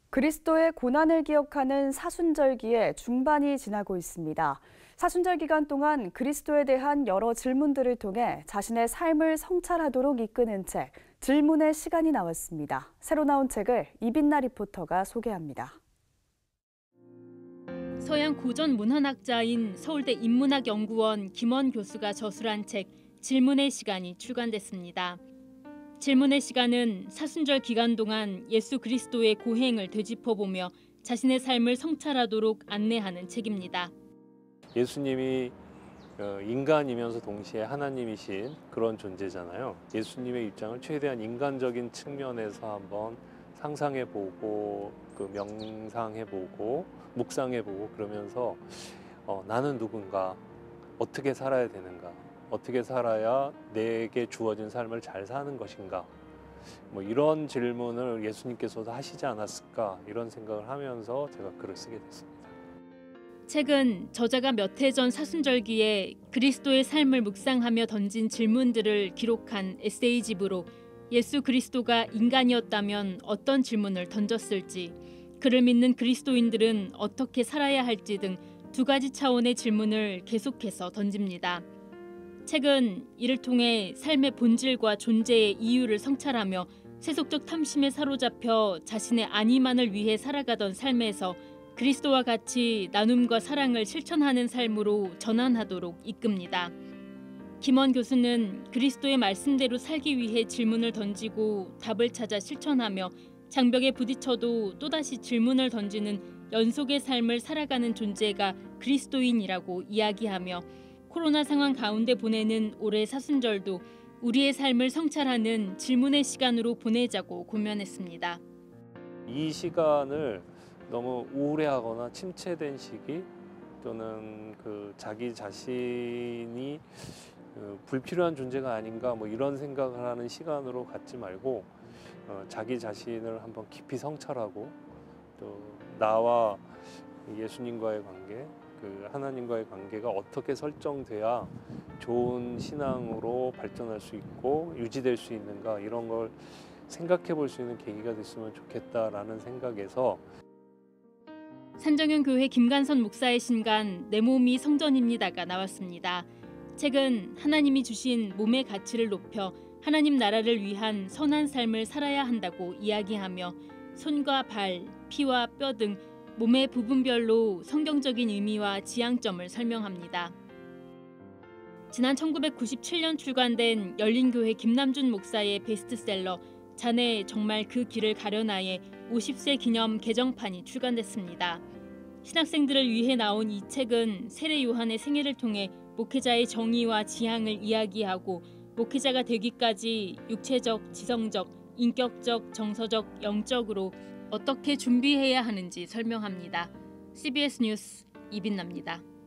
그리스도의 고난을 기억하는 사순절기의 중반이 지나고 있습니다. 사순절 기간 동안 그리스도에 대한 여러 질문들을 통해 자신의 삶을 성찰하도록 이끄는 책, 질문의 시간이 나왔습니다. 새로 나온 책을 이빈나 리포터가 소개합니다. 서양 고전 문헌학자인 서울대 인문학연구원 김원 교수가 저술한 책 질문의 시간이 출간됐습니다. 질문의 시간은 사순절 기간 동안 예수 그리스도의 고행을 되짚어보며 자신의 삶을 성찰하도록 안내하는 책입니다. 예수님이 인간이면서 동시에 하나님이신 그런 존재잖아요. 예수님의 입장을 최대한 인간적인 측면에서 한번 상상해보고 명상해보고 묵상해보고 그러면서 나는 누군가, 어떻게 살아야 되는가, 어떻게 살아야 내게 주어진 삶을 잘 사는 것인가, 이런 질문을 예수님께서도 하시지 않았을까, 이런 생각을 하면서 제가 글을 쓰게 됐습니다. 책은 저자가 몇 해 전 사순절기에 그리스도의 삶을 묵상하며 던진 질문들을 기록한 에세이집으로 예수 그리스도가 인간이었다면 어떤 질문을 던졌을지, 그를 믿는 그리스도인들은 어떻게 살아야 할지 등 두 가지 차원의 질문을 계속해서 던집니다. 책은 이를 통해 삶의 본질과 존재의 이유를 성찰하며 세속적 탐심에 사로잡혀 자신의 안위만을 위해 살아가던 삶에서 그리스도와 같이 나눔과 사랑을 실천하는 삶으로 전환하도록 이끕니다. 김원 교수는 그리스도의 말씀대로 살기 위해 질문을 던지고 답을 찾아 실천하며 장벽에 부딪혀도 또다시 질문을 던지는 연속의 삶을 살아가는 존재가 그리스도인이라고 이야기하며 코로나 상황 가운데 보내는 올해 사순절도 우리의 삶을 성찰하는 질문의 시간으로 보내자고 고면했습니다. 이 시간을 너무 우울해하거나 침체된 시기, 또는 자기 자신이 불필요한 존재가 아닌가 이런 생각을 하는 시간으로 갖지 말고 자기 자신을 한번 깊이 성찰하고 또 나와 예수님과의 관계, 하나님과의 관계가 어떻게 설정돼야 좋은 신앙으로 발전할 수 있고 유지될 수 있는가, 이런 걸 생각해 볼 수 있는 계기가 됐으면 좋겠다라는 생각에서 산정현 교회 김간선 목사의 신간 내 몸이 성전입니다가 나왔습니다. 책은 하나님이 주신 몸의 가치를 높여 하나님 나라를 위한 선한 삶을 살아야 한다고 이야기하며 손과 발, 피와 뼈 등 몸의 부분별로 성경적인 의미와 지향점을 설명합니다. 지난 1997년 출간된 열린교회 김남준 목사의 베스트셀러 자네 정말 그 길을 가려나의 50세 기념 개정판이 출간됐습니다. 신학생들을 위해 나온 이 책은 세례 요한의 생애를 통해 목회자의 정의와 지향을 이야기하고 목회자가 되기까지 육체적, 지성적, 인격적, 정서적, 영적으로 어떻게 준비해야 하는지 설명합니다. CBS 뉴스 이빈나입니다.